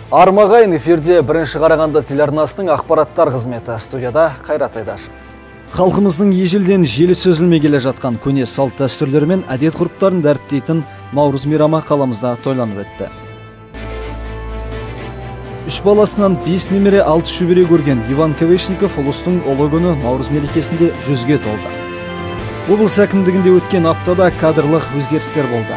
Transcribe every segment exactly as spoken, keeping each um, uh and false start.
Армағайын эфирде бірінші Қарағанды телеарнасының ақпараттар қызметі. Студияда Қайрат Айдашев. Халқымыздың ежелден желі сөзілмей келе жатқан көне салт дәстүрлері мен әдет ғұрыптарын дәріптейтін Наурыз мейрамы қаламызда тойланып өтті. Үш баласынан бес немере алты шөбере көрген Иван Ковешников ұлыстың ұлы күні Наурыз мерекесінде жүзге толды. Облыс әкімдігінде өткен аптада кадрлық өзгерістер болды.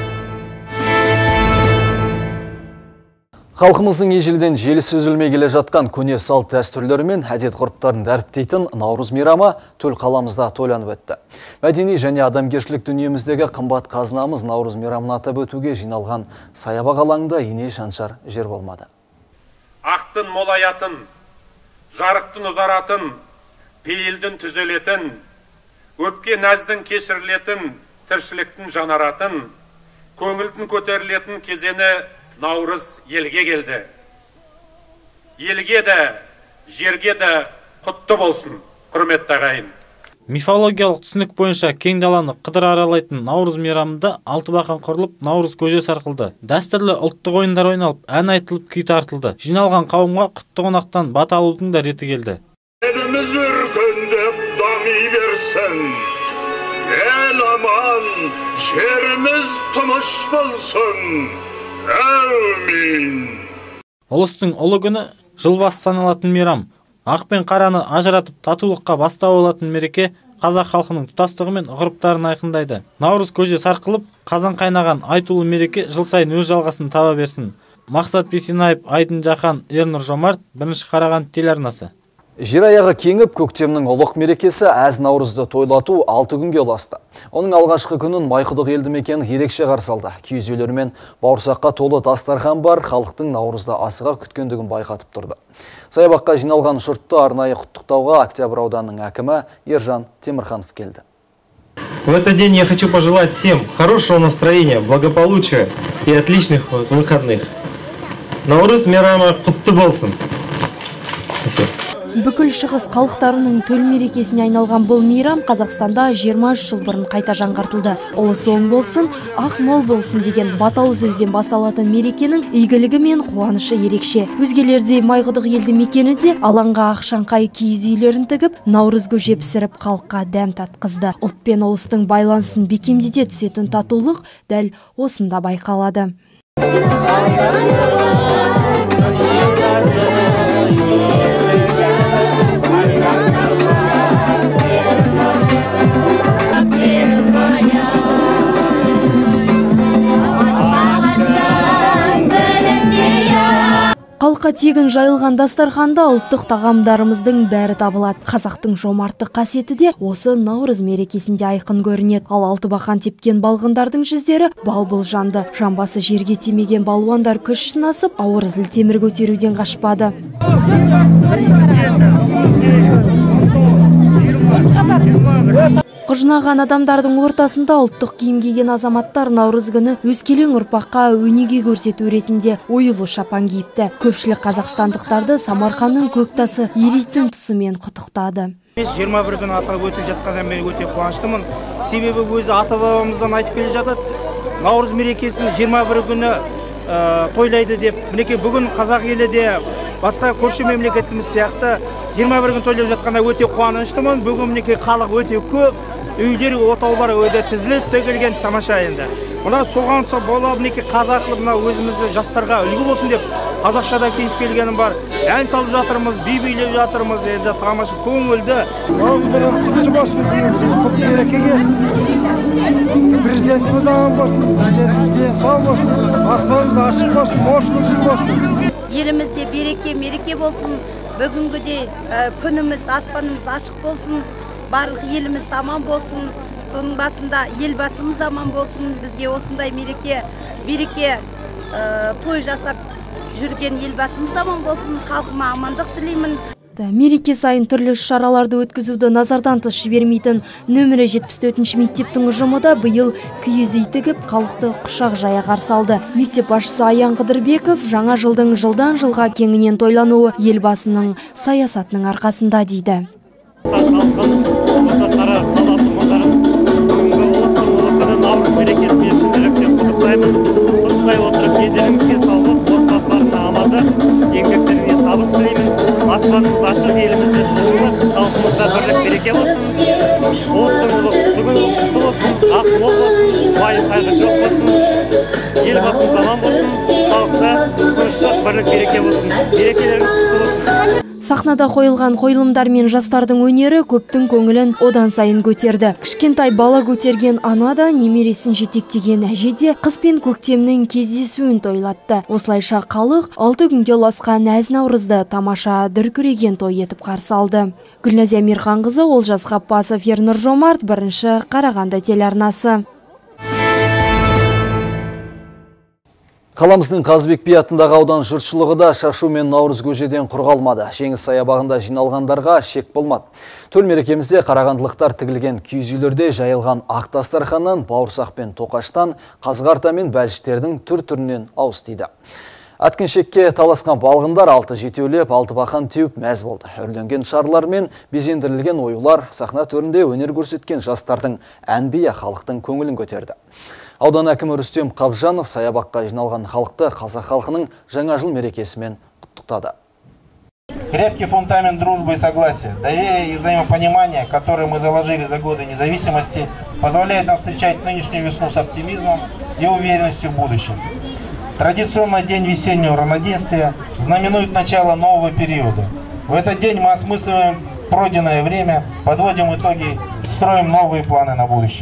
Халқымыздың ежелден желі сөзілмей келе жатқан көне салт дәстүрлері мен әдет ғұрыптарын дәріптейтін Наурыз мейрамы төл қаламызда тойланып өтті. Мәдени және адамгершілік дүниеміздегі қымбат қазынамыз Наурыз мейрамын атап өтуге жиналған саябақ алаңында ине шаншар жер болмады. Ақтын молаятын, жарықтың ұзаратын, пейілдің түзелетін, өпке нәздің кешірілетін, тіршіліктің жанаратын, көңілдің көтерілетін кезені Наурыз елге келді. Елге де, жерге де құтты болсын, құрметті ағайын. Мифологиялық түсінік бойынша кең даланы қыдыр аралайтын Наурыз мейрамында алты бақан құрылып, Наурыз көже сарқылды. Дәстүрлі ұлттық ойындар ойналып, ән айтылып, күй тартылды. Жиналған қауымға құтты қонақтан бат алудың да реті келді. Еліміз өркендеп дами берсін, ел аман, жеріміз тыныш болсын. Әумин. Ұлыстың ұлы күні жыл басы саналатын мейрам. Ақ пен қараны ажыратып татулыққа бастау алатын мереке қазақ халқының тұтастығы мен ғұрыптарын айқындайды. Наурыз көже сарқылып, қазан қайнаған айтулы мереке жыл сайын өз жалғасын таба берсін. Мақсат Бейсенаев, Айдын Жақан, Ернұр Жомарт, бірінші Қарағанды телеарнасы. Жер аяғы кеңіп, көктемнің ұлық мерекесі әз Наурызды тойлату алты күнге ұласты. Оның алғашқы күнін Майқұдық елді мекені ерекше қарсы алды. Киіз үйлер мен бауырсаққа толы дастархан бар, халықтың Наурызда асыға күткендігін байқатып тұрды. Саябаққа жиналған жұртты арнайы құттықтауға Октябрь ауданының әкімі Ержан Темірханов келді. В этот день я хочу пожелать всем хорошего настроения, благополучия и отличных выходных. Наурыз мейрамы құтты болсын. Спасибо. Бүкіл шығыс халықтарының төл мерекесіне айналған бұл мейрам Қазақстанда жиырма үш жыл бұрын қайта жаңғыртылды. Ұлысы оң болсын, ақ мол болсын деген баталы сөзден басталатын мерекенің игілігі мен қуанышы ерекше. Өзгелерде Майқұдық елді мекені де алаңға ақшаңқай киіз үйлерін тігіп, Наурыз көже пісіріп халыққа дәм татқызды. Ұлт пен ұлыстың байланысын бекемдете түсетін татулық дәл осында байқалады. Халыққа тегін жайылған дастарханда ұлттық тағамдарымыздың бәрі табылады. Қазақтың жомарттық қасиеті де осы Наурыз мерекесінде айқын көрінеді. Ал алты бақан тепкен балғындардың жүздері бал-бұл жанды. Жамбасы жерге тимеген балуандар күш сынасып, ауыр зіл темір көтеруден қашпады. Құжынаған адамдардың ортасында ұлттық киім киген азаматтар Наурыз күні өскелең ұрпаққа өнеге көрсету ретінде оюлы шапан киіпті. Көпшілік қазақстандықтарды Самарқанның көктасы ерейтін тұсымен құттықтады. жиырма бір күні атап өтіп жатқаннан мен өте қуаныштымын. Себебі өзі ата-бабамыздан айтып келе жатады. Наурыз мерекесін жиырма бір күні тойлайды деп. Мінекей бүгін қазақ елі де басқа көрші мемлекетіміз сияқты жиырма бір күн тойлап жатқанда өте қуаныштымын. Бүгін мінекей халық өте көп, үйлер, отаулар өте тізіліп төгілген, тамаша енді. Мына соған бола мінекей қазақы мына өзімізді жастарға үлгі болсын деп қазақшада киіп келгенім бар. Ән салып жатырмыз, би билеп жатырмыз, енді тамаша көңілді. Құтты болсын, құтты мереке келсін. Президентіміз аман болсын, президентіміз сау болсын, аспанымыз ашық болсын, мошылы жыл болсын. Елімізде береке, мереке болсын, бүгінгіде күніміз, аспанымыз ашық болсын, барлық еліміз аман болсын, соның басында елбасымыз аман болсын, бізге осындай мереке, береке той жасап жүрген елбасымыз аман болсын, халқыма амандық тілеймін. Мереке сайын түрлі шараларды өткізуді назардан тыс жібермейтін нөмірі жетпіс төртінші мектептің ұжымы да биыл киіз үй тігіп, халықты құшақ жая қарсы алды. Мектеп басшысы Аян Қыдырбеков жаңа жылдың жылдан жылға кеңінен тойлануы елбасының саясатының арқасында дейді. Құттықтай отырып, едеріңізге салып, отбасыларына алады. аспанымыз ашық, елімізде тыныштық, халқымызда бірлік береке болсын. Ұлыстың ұлы құтты күні құтты болсын, ақ мол болсын, уайым қайғы жоқ болсын. Елбасымыз аман болсын, халықта тыныштық, бірлік береке болсын. Берекелеріңіз құтты болсын. Сахнада қойылған қойылымдар мен жастардың өнері көптің көңілін одан сайын көтерді. Кішкентай бала көтерген ана да, немересін жетектеген әже де қыс пен көктемнің кездесуін тойлатты. Осылайша халық алты күнге ұласқан әз наурызды тамаша дүркіреген той етіп қарсы алды. Гүлназия Мирханқызы, Олжас Ғапбасов, Ернұр Жомарт, бірінші Қарағанды телеарнасы. Қаламыздың Қазыбек би атындағы аудан жұртшылығы да шашу мен наурыз көжеден құр қалмады. Жеңіс саябағында жиналғандарға шек болмады. Төл мерекемізде қарағандылықтар тігілген киіз үйлерде жайылған ақ дастарханнан, бауырсақ пен тоқаштан, қазғарта мен бәліштердің түр-түрінен ауыз тиді. Әткіншекке таласқан балғындар алты жетеулеп, алты бақан теуіп мәз болды. Өрленген шарлар мен безендірілген оюлар, сахна төрінде өнер көрсеткен жастардың ән-биі халықтың көңілін көтерді. Аудан әкімі Рүстем Қабжанов саябаққа жиналған халықты қазақ халқының жаңа жыл мерекесімен құттықтады. Крепкий фундамент дружбы и согласия, доверия и взаимопонимания, которые мы заложили за годы независимости, позволяет нам встречать нынешнюю весну с оптимизмом и уверенностью в будущем. Традиционный день весеннего равноденствия знаменует начало нового периода. В этот день мы осмысливаем пройденное время, подводим итоги, строим новые планы на будущем.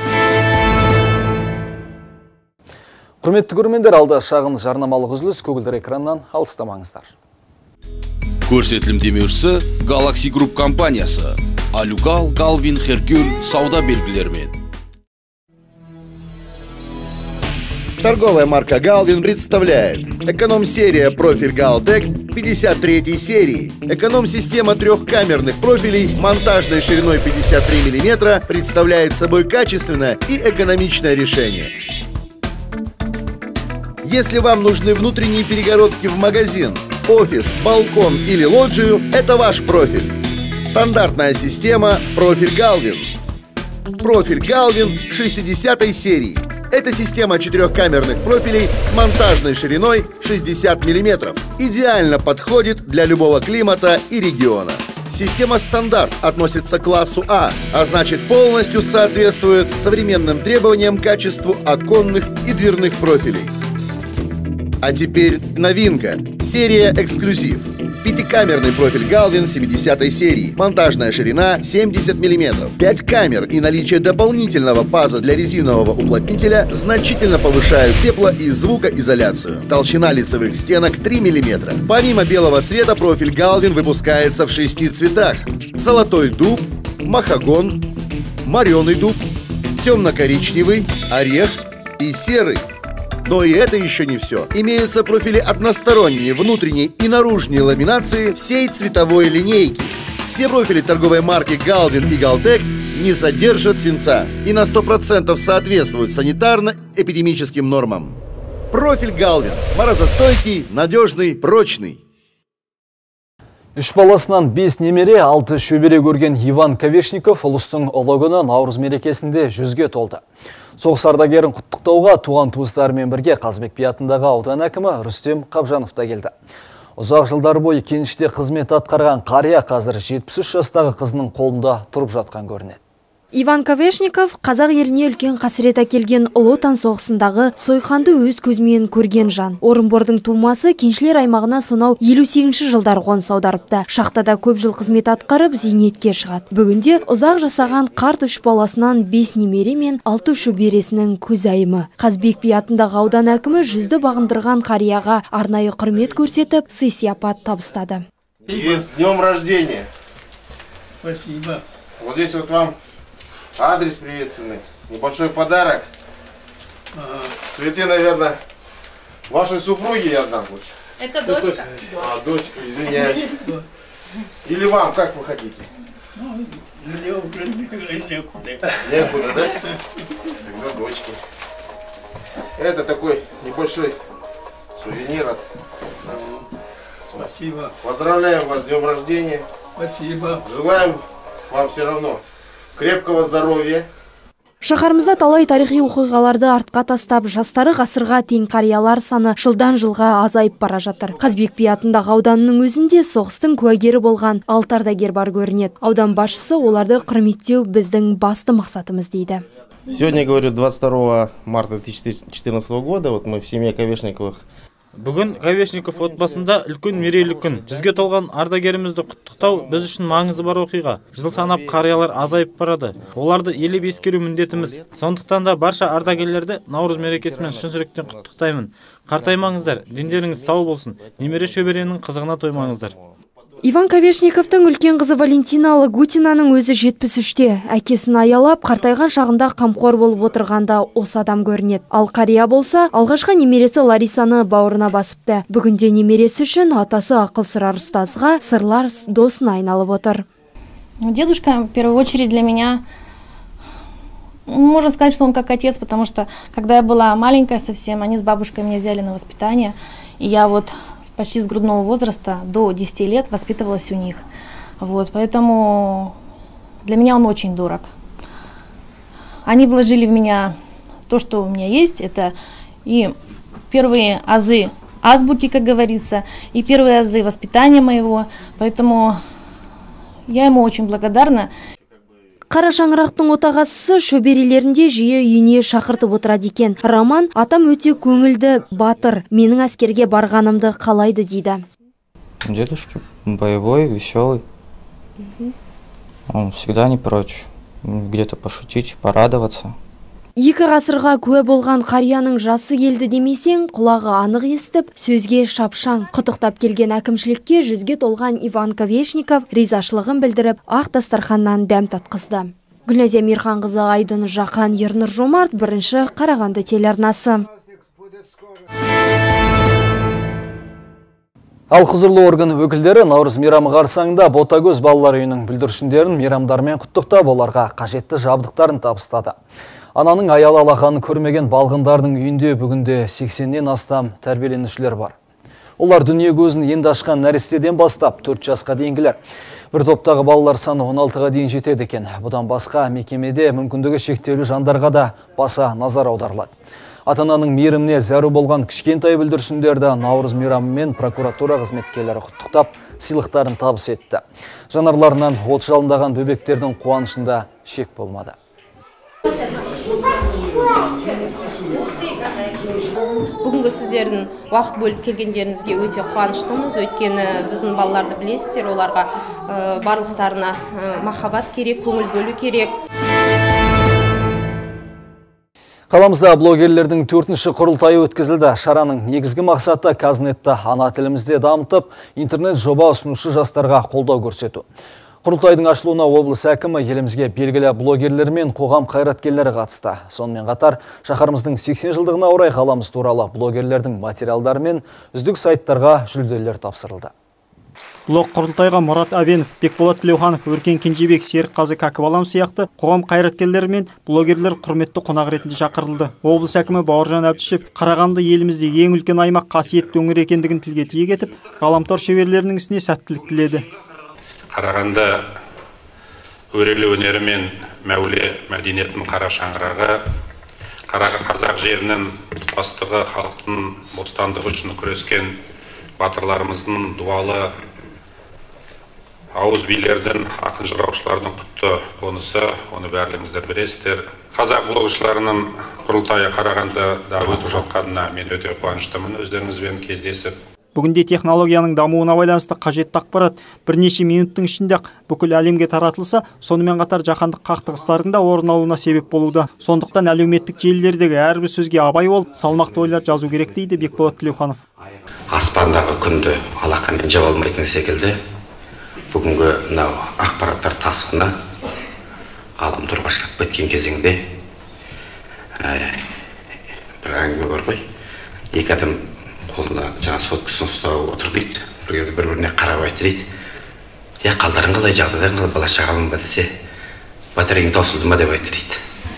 Құрметті көрермендер, алда шағын жарнамалық үзіліс, көгілдір экраннан алыстамаңыздар. Көрсетілім демеушісі Galaxy Group компаниясы. Алюгал, Галвин, Херкюль сауда белгілерімен. Торговая марка Галвин представляет эконом-серия профиль Галтек пятьдесят третьей серии. Эконом-система трехкамерных профилей монтажной шириной пятьдесят три миллиметра представляет собой качественное и экономичное решение. Если вам нужны внутренние перегородки в магазин, офис, балкон или лоджию, это ваш профиль. Стандартная система профиль Галвин. Профиль Галвин шестидесятой серии. Это система четырехкамерных профилей с монтажной шириной шестьдесят миллиметров. Идеально подходит для любого климата и региона. Система стандарт относится к классу А, а значит полностью соответствует современным требованиям к качеству оконных и дверных профилей. А теперь новинка. Серия эксклюзив. Пятикамерный профиль Галвин семидесятой серии. Монтажная ширина семьдесят миллиметров. пять камер и наличие дополнительного паза для резинового уплотнителя значительно повышают тепло- и звукоизоляцию. Толщина лицевых стенок три миллиметра. Помимо белого цвета, профиль Галвин выпускается в шести цветах. Золотой дуб, махагон, мореный дуб, темно-коричневый, орех и серый. Но и это еще не все. Имеются профили односторонние, внутренней и наружной ламинации всей цветовой линейки. Все профили торговой марки Галвин и Галтек не содержат свинца и на сто процентов соответствуют санитарно-эпидемическим нормам. Профиль Галвин. Морозостойкий, надежный, прочный. Үш баласынан бес немере, алты шөбере көрген Иван Ковешников ұлыстың ұлы күні наурыз мерекесінде жүзге толды. Соғыс ардагерін құттықтауға туған туыстарымен бірге Қазыбек би атындағы аудан әкімі Рүстем Қабжанов та келді. Ұзақ жылдар бойы кеніште қызмет атқарған қария қазір жетпіс үш жастағы қызының қолында тұрып жатқан көрінеді. Иван Ковешников қазақ еліне үлкен қасірет әкелген Ұлы Отан соғысындағы сойқанды өз көзімен көрген жан. Орынбордың тумасы кеншілер аймағына сонау елу сегізінші жылдар қоныс аударыпты. Шахтада көп жыл қызмет атқарып зейнетке шығады. Бүгінде ұзақ жасаған қарт үш баласынан бес немере мен алты шөбересінің көзайымы. Қазыбек би атындағы аудан әкімі жүзді бағындырған қарияға арнайы құрмет көрсетіп, сый-сияпат табыстады. С днем рождения! Спасибо. Вот здесь вот вам адрес приветственный, небольшой подарок. Ага. Цветы, наверное, вашей супруге я отдам лучше. Это дочка. А, дочка, извиняюсь. Или вам, как вы хотите? Ну, мне уже некуда. Некуда, да? Тогда дочке. Это такой небольшой сувенир от нас. Спасибо. Поздравляем вас с днем рождения. Спасибо. Желаем вам все равно крепкого здоровья, Шаһарымызда талай тарихи оқиғаларды артқа тастап, жастары ғасырға тең қариялар саны жылдан жылға азайып бара жатыр. Қазбек би атындағы ауданның өзінде соғыстың куәгері болған алты ардагер бар көрінеді. Аудан басшысы оларды құрметтеу біздің басты мақсатымыз дейді. Сегодня, я говорю, двадцать второго марта две тысячи четырнадцатого года, вот мы в семье Ковешниковых. Бүгін Ковешников отбасында үлкен мерейлі күн. Жүзге толған ардагерімізді құттықтау біз үшін маңызы бар оқиға. Жыл санап қариялар азайып барады. Оларды елеп ескеру міндетіміз. Сондықтан да барша ардагерлерді Наурыз мерекесімен шын жүректен құттықтаймын. Қартаймаңыздар, дендеріңіз сау болсын. Немере шөберенің қызығына тоймаңыздар. Иван Ковешниковтың үлкен қызы Валентина Лагутинаның өзі жетпіс үште. Әкесін аялап, қартайған шағында қамқор болып отырғанда осы адам көрінеді. Ал қария болса, алғашқы немересі Ларисаны бауырына басыпты. Бүгінде немересі үшін атасы ақыл сұрар ұстазға сырлар досына айналып отыр. Дедушка, в первую очередь, для меня, можно сказать, что он как отец, потому что, когда я была маленькая совсем, они с бабушкой меня взяли на воспитание, и я вот почти с грудного возраста до десяти лет воспитывалась у них. Вот, поэтому для меня он очень дорог. Они вложили в меня то, что у меня есть. Это и первые азы азбуки, как говорится, и первые азы воспитания моего. Поэтому я ему очень благодарна. Қара шаңырақтың отағасы шөберелерінде жиі үйіне шақыртып отырады екен. Роман, атам өте көңілді, батыр. Менің әскерге барғанымды қалайды дейді. Дедушка боевой, веселый. Он всегда не прочь где-то пошутить, порадоваться. Екі ғасырға куә болған қарияның жасы келді демесең, құлағы анық естіп, сөзге шапшаң. Құттықтап келген әкімшілікке жүзге толған Иван Ковешников ризашылығын білдіріп, ақ дастарханнан дәм татқызды. Гүлназия Мирханқызы, Айдын Жақан, Ернұр Жомарт, бірінші Қарағанды телеарнасы. Ал құзырлы орган өкілдері Наурыз мейрамы қарсаңында Ботагөз балалар үйінің бүлдіршіндерін мейрамдармен құттықтап, оларға қажетті жабдықтарын табыстады. Ананың аял алақанын көрмеген балғындардың үйінде бүгінде сексеннен астам тәрбиеленушілер бар. Олар дүние көзін енді ашқан нәрестеден бастап төрт жасқа дейінгілер. Бір топтағы балалар саны он алтыға дейін жетеді екен. Бұдан басқа мекемеде мүмкіндігі шектеулі жандарға да баса назар аударылады. Ата-ананың мейіріміне зәру болған кішкентай бүлдіршіндерді Наурыз мейрамымен прокуратура қызметкерлері құттықтап, сыйлықтарын табыс етті. Жанарларынан от жалындаған бөбектердің қуанышында шек болмады. Бүгінгі сіздердің уақыт бөліп келгендеріңізге өте қуаныштымыз. Өйткені біздің балаларды білесіздер, оларға барлықтарына махаббат керек, көңіл бөлу керек. Қаламызда блогерлердің төртінші құрылтайы өткізілді. Шараның негізгі мақсаты Казнетті ана тілімізде дамытып, интернет жоба ұсынушы жастарға қолдау көрсету. Құрылтайдың ашылуына облыс әкімі елімізге белгілі блогерлер мен қоғам қайраткерлері қатысты. Сонымен қатар, шаһарымыздың сексен жылдығына орай қаламыз туралы блогерлердің материалдары мен үздік сайттарға жүлделер тапсырылды. Блог құрылтайға Мұрат Әбенов, Бекболат Тілеуханов, Өркен Кенжебек, Серікқазы Кәкібалам сияқты қоғам қайраткерлері мен блогерлер құрметті қонақ ретінде шақырылды. Облыс әкімі Бауыржан Әбдішев Қарағанды елімізде ең үлкен аймақ, қасиетті өңір екендігін тілге тиек етіп, ғаламтор шеберлерінің ісіне сәттілік тіледі. Қарағанды өрелі өнері мен мәуле мәдениетінің қара шаңырағы, қараған қазақ жерінің тұтастығы, халықтың бостандығы үшін күрескен батырларымыздың дуалы, ауыз билердің, ақын жыраушылардың құтты қонысы, оны бәріңіздер білесіздер. Қазақ блогшыларының құрылтайы Қарағандыда өтіп жатқанына мен өте қуаныштымын, өздеріңізбен кездесіп. Бүгінде технологияның дамуына байланысты қажетті ақпарат бірнеше минуттың ішінде бүкіл әлемге таратылса, сонымен қатар жаһандық қақтығыстардың да орын алуына себеп болуда. Сондықтан әлеуметтік желілердегі әрбір сөзге абай болып, салмақты ойлар жазу керек дейді Бекболат Тілеуханов. Аспандағы күнді алақанмен жаба алмайтын секілді, бүгінгі мынау ақпараттар тасқыны ғаламтор башылап кеткен кезеңде бір әңгіме бар ғой, екі адам қолына жаңа соткасын ұстап отыр дейді, бір кезде бір-біріне қарап айтты дейді. Я қалдарың қалай, жағдайларың қалай, бала шағамын ба десе, батареяң таусылды ма деп айтты дейді.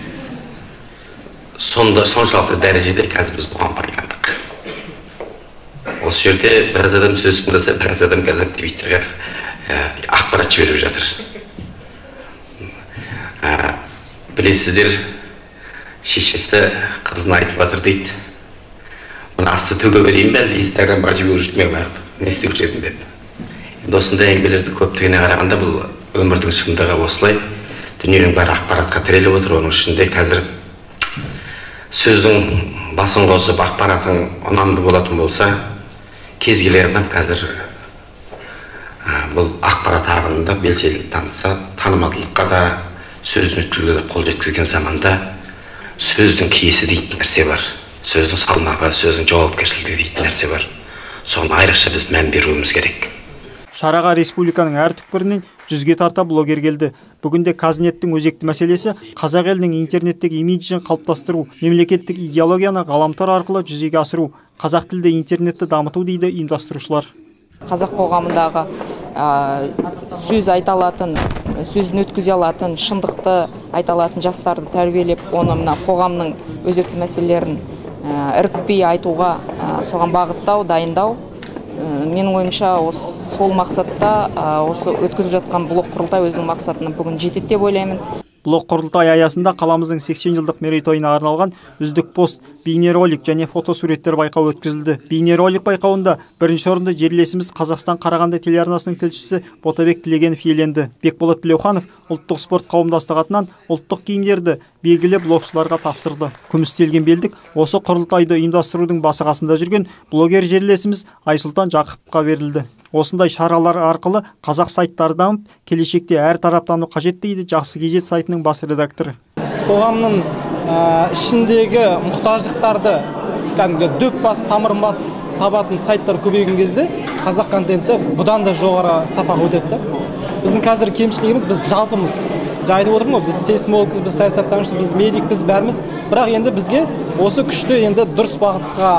Сонда соншалықты дәрежеде қазір біз бұған байландық. Осы жерде біраз адам сөз тыңдаса, біраз адам қазір Твиттерге ақпарат жіберіп жатыр. Білесіздер, шешесі қызын айтып жатыр дейді. Оны асты төге берейін бе, инстаграмға жіберіп жүрмей қойып, не істеп жүретін деп. Енді осындай әңгімелерді көптігіне қарағанда бұл өмірдің шындығы осылай. Дүниенің бәрі ақпаратқа тіреліп отыр, оның ішінде қазір сөздің басын қосып ақпаратың ұнамды болатын болса, кез келген адам қазір бұл ақпарат ағынында белсенді таныса, танымалдылыққа да, сөздің үстілігі де қол жеткізген заманда сөздің киесі дейтін нәрсе бар. Сөздің салмағы, сөздің жауапкершілігі дейтін нәрсе бар. Соған айрықша біз мән беруіміз керек. Шараға республиканың әр түкпірінен жүзге тарта блогер келді. Бүгінде Қазнеттің өзекті мәселесі қазақ елінің интернеттегі имиджін қалыптастыру, мемлекеттік идеологияны ғаламтор арқылы жүзеге асыру, қазақ тілді интернетті дамыту дейді ұйымдастырушылар. Қазақ қоғамындағы сөз айта алатын, сөзін өткізе алатын, шындықты айта алатын жастарды тәрбиелеп, оны мына қоғамның өзекті мәселелерін ірікпей айтуға соған бағыттау, дайындау. Менің ойымша сол мақсатта осы өткізіп жатқан блог құрылтай өзінің мақсатына бүгін жетеді деп ойлаймын. Блог құрылтай аясында қаламыздың сексен жылдық мерейтойына арналған үздік пост, бейнеролик және фотосуреттер байқауы өткізілді. Бейнеролик байқауында бірінші орынды жерлесіміз Қазақстан Қарағанды телеарнасының тілшісі Ботабек Тілегенов иеленді. Бекболат Тілеуханов ұлттық спорт қауымдастығы атынан ұлттық киімдерді белгілі блогшыларға тапсырды. Күмістелген белдік осы құрылтайды ұйымдастырудың басы қасында жүрген блогер жерлесіміз Айсұлтан Жақыпқа берілді. Осындай шаралар арқылы қазақ сайттары дамып, келешекте әр тараптану қажет дейді Жақсы Кезет сайтының бас редакторы. Қоғамның ішіндегі мұқтаждықтарды дөп басып, тамырын басып табатын сайттар көбейген кезде қазақ контенті бұдан да жоғары сапаға өтеді. Біздің қазір кемшілігіміз, біз жалпымыз. Жайды отырмын ғой, біз сейсмологпыз, біз саясаттанушымыз, біз медик, біз бәріміз. Бірақ енді бізге осы күшті енді дұрыс бағытқа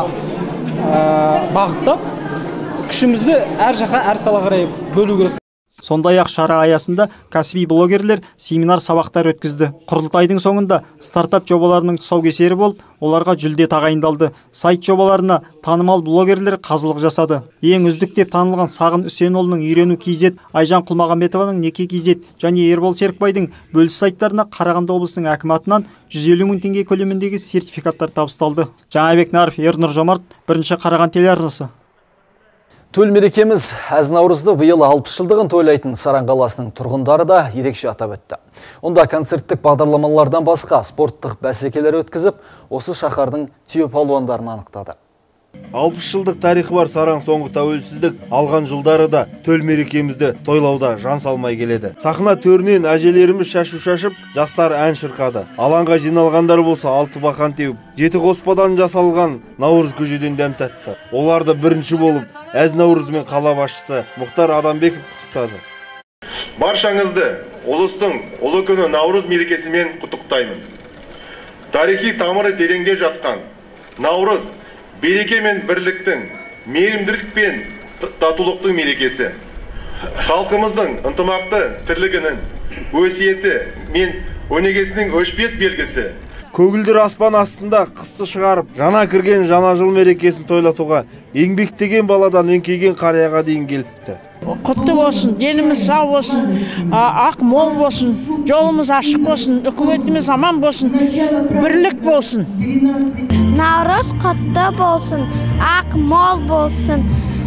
бағыттап, күшімізді әр жаққа, әр салаға қарай бөлу керек. Сондай-ақ шара аясында кәсіби блогерлер семинар сабақтар өткізді. Құрылтайдың соңында стартап жобаларының тұсаукесері болып, оларға жүлде тағайындалды. Сайт жобаларына танымал блогерлер қазылық жасады. Ең үздік деп танылған Сағын Үсенұлының Үйрену кз, Айжан Құлмағамбетованың Неке кз және Ербол Серікбайдың Бөліс сайттарына Қарағанды облысының әкімі атынан жүз елу мың теңге көлеміндегі сертификаттар табысталды. Жаңабек Наров, Ернұр Жомарт, бірінші Қарағанды телеарнасы. Төл мерекеміз әз наурызды биыл алпыс жылдығын тойлайтын Саран қаласының тұрғындары да ерекше атап өтті. Онда концерттік бағдарламалардан басқа спорттық бәсекелер өткізіп, осы шаһардың түйе палуандарын анықтады. алпыс жылдық тарихы бар Саран соңғы тәуелсіздік алған жылдары да төл мерекемізді тойлауда жан салмай келеді. Сахна төрінен әжелеріміз шашу шашып, жастар ән шырқады. Алаңға жиналғандар болса алты бақан теуіп, жеті қоспадан жасалған наурыз көжеден дәм татты. Оларды бірінші болып әз наурызмен қала басшысы Мұхтар Адамбеков құттықтады. Баршаңызды ұлыстың ұлы күні наурыз мерекесімен құттықтаймын. Тарихи тамыры тереңде жатқан наурыз береке мен бірліктің, мейірімділік пен татулықтың мерекесі. Халқымыздың ынтымақты тірлігінің, өсиеті мен өнегесінің өшпес белгісі. Көгілдір аспан астында қысты шығарып, жана кірген жаңа жыл мерекесін тойлатуға еңбектеген баладан еңкейген қарияға дейін келіпті. Құтты болсын, деніміз сау болсын, ақ мол болсын, жолымыз ашық болсын, үкіметіміз аман болсын, бірлік болсын. Наурыз құтты болсын, ақ мол болсын,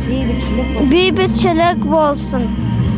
бейбітшілік болсын,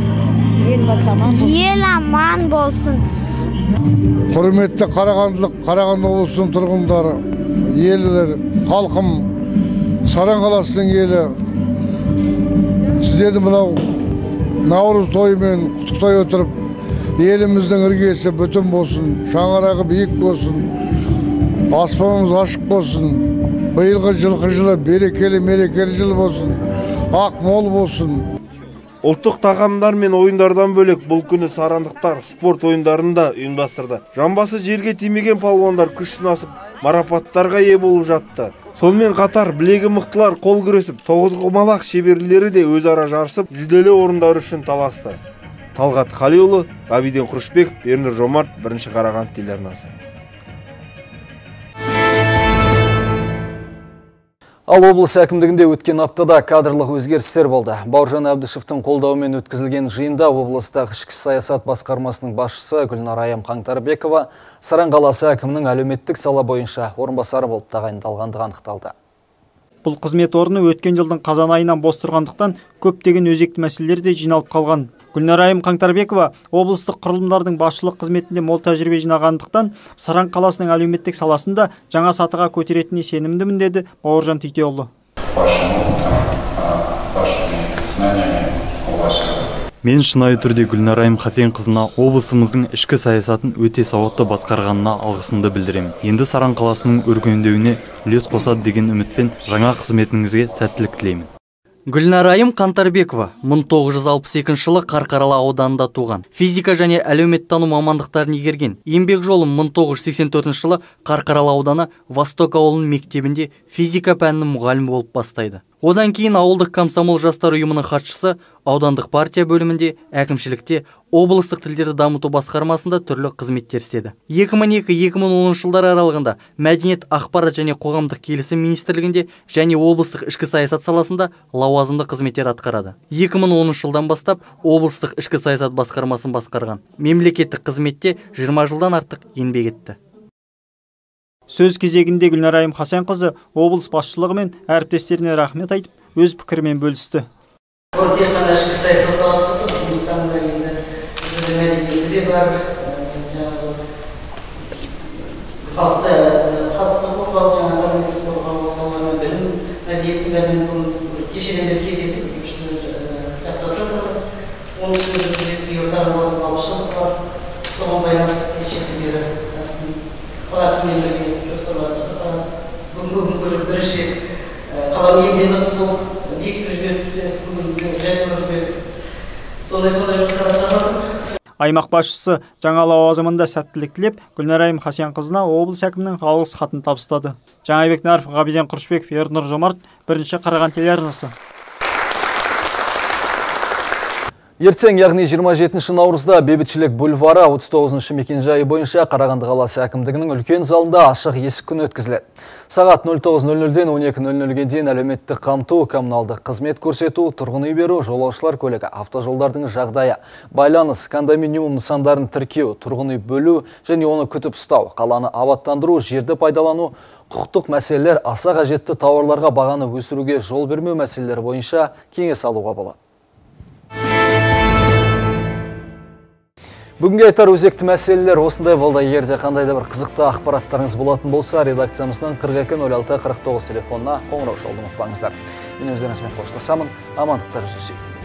ел аман болсын. Құрметті Қарағандылық, Қарағанды облысының тұрғындары, елілер, халқым, Саран қаласының елі, сіздерді мынау наурыз тойымен құттықтай отырып, еліміздің іргесі бүтін болсын, шаңырағы биік болсын, аспанымыз ашық болсын, биылғы жылқы жылы берекелі мерекелі жыл болсын, ақ мол болсын. Ұлттық тағамдар мен ойындардан бөлек бұл күні сарандықтар спорт ойындарында ұйымдастырды. Жамбасы жерге тимеген палуандар күш сынасып, марапаттарға ие болып жатты. Сонымен қатар білегі мықтылар қол күресіп, тоғызқұмалақ шеберлері де өзара жарысып, жүлделі орындар үшін таласты. Талғат Қалиұлы, Ғабиден Құрышбеков, Ернұр Жомарт, бірінші Қарағанды телеарнасы. Ал облыс әкімдігінде өткен аптада кадрлық өзгерістер болды. Бауыржан Әбдішевтің қолдауымен өткізілген жиында облыстағы ішкі саясат басқармасының басшысы Гүлнарайым Қаңтарбекова Саран қаласы әкімінің әлеуметтік сала бойынша орынбасары болып тағайындалғандығы анықталды. Бұл қызмет орны өткен жылдың қазан айынан бос тұрғандықтан көптеген өзекті мәселелер де жиналып қалған. Гүлнарайым Қаңтарбекова облыстық құрылымдардың басшылық қызметінде мол тәжірибе жинағандықтан Саран қаласының әлеуметтік саласында жаңа сатыға көтеретініне сенімдімін деді Бауыржан Түйтеұлы. Мен шынайы түрде Гүлнарайым Хасенқызына облысымыздың ішкі саясатын өте сауатты басқарғанына алғысымды білдіремін. Енді Саран қаласының өркендеуіне үлес қосады деген үмітпен жаңа қызметіңізге сәттілік тілеймін. Гүлнарайым Қаңтарбекова мың тоғыз жүз алпыс екінші жылы Қарқаралы ауданында туған. Физика және әлеуметтану мамандықтарын игерген. Еңбек жолын мың тоғыз жүз сексен төртінші жылы Қарқаралы ауданы Восток ауылының мектебінде физика пәнінің мұғалімі болып бастайды. Одан кейін ауылдық комсомол жастар ұйымының хатшысы, аудандық партия бөлімінде, әкімшілікте, облыстық тілдерді дамыту басқармасында түрлі қызметтер істеді. екі мың екі - екі мың оныншы жылдар аралығында мәдениет, ақпарат және қоғамдық келісім министрлігінде және облыстық ішкі саясат саласында лауазымды қызметтер атқарады. екі мың оныншы жылдан бастап облыстық ішкі саясат басқармасын басқарған. Мемлекеттік қызметте жиырма жылдан артық еңбек етті. Сөз кезегінде Гүлнарайым Хасенқызы облыс басшылығы мен әріптестеріне рахмет айтып, өз пікірімен бөлісті. Бұл тек қана ішкі саясат саласы, сондықтан да енді жүзі мәдениеті де бар, жаңағы халықты халықты қорғау, жаңағы әлеуметтік қорғау салаларына білім, мәдениеттің бәрімен кешеден бері кездесіп жасап жатырмыз. Оның үстіне біз биыл Саран қаласының алпыс жылдығы бар. Соған байланысты кешеден бері қала әкімімен бірге жоспарларымызды бар. Бүгінгі күнгі бірінші қаланың емблемасын сол бекітіп жіберді, бүгін жайлап жіберді. Сондай-сондай жұмыстар атқарылады. Аймақ басшысы жаңа лауазымында сәттілік тілеп, Гүлнарайым Хасенқызына облыс әкімінің алғыс хатын табыстады. Жаңабек Нарып, Ғабиден Құрышбеков, Ернұр Жомарт, бірінші Қараған телеарнасы. Ертең, яғни жиырма жетінші наурызда Бейбітшілік бульвары отыз тоғызыншы мекенжайы бойынша Қарағанды қаласы әкімдігінің үлкен залында ашық есік күні өткізіледі. Сағат нөл тоғыз нөл нөлден он екі нөл нөлге дейін әлеуметтік қамту, коммуналдық қызмет көрсету, тұрғын үй беру, жолаушылар көлігі, автожолдардың жағдайы, байланыс, кондоминиум нысандарын тіркеу, тұрғын үй бөлу және оны күтіп ұстау, қаланы абаттандыру, жерді пайдалану, құқықтық мәселелер, аса қажетті тауарларға бағаны өсіруге жол бермеу мәселелері бойынша кеңес алуға болады. Бүгінге айтар өзекті мәселелер осындай болды. Егерде қандайда бір қызықты ақпараттарыңыз болатын болса, редакциямыздың қырық екі нөл алты қырық тоғыз телефонына қоңырау шалуды ұмытпаңыздар. Мен өздеріңізбен қоштасамын. Амандықта жүздесейік.